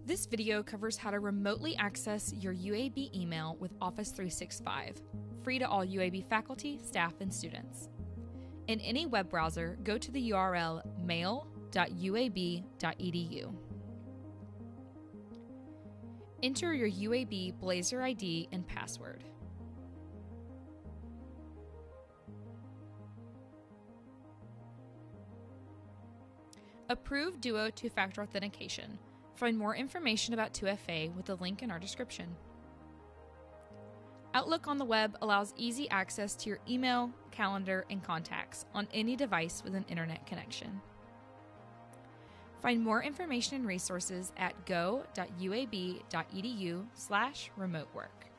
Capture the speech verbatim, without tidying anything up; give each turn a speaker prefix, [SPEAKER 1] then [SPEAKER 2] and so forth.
[SPEAKER 1] This video covers how to remotely access your U A B email with Office three sixty-five, free to all U A B faculty, staff, and students. In any web browser, go to the U R L mail dot U A B dot E D U. Enter your U A B Blazer I D and password. Approve Duo two-factor authentication. Find more information about two F A with the link in our description. Outlook on the web allows easy access to your email, calendar, and contacts on any device with an internet connection. Find more information and resources at go dot U A B dot E D U slash remote work.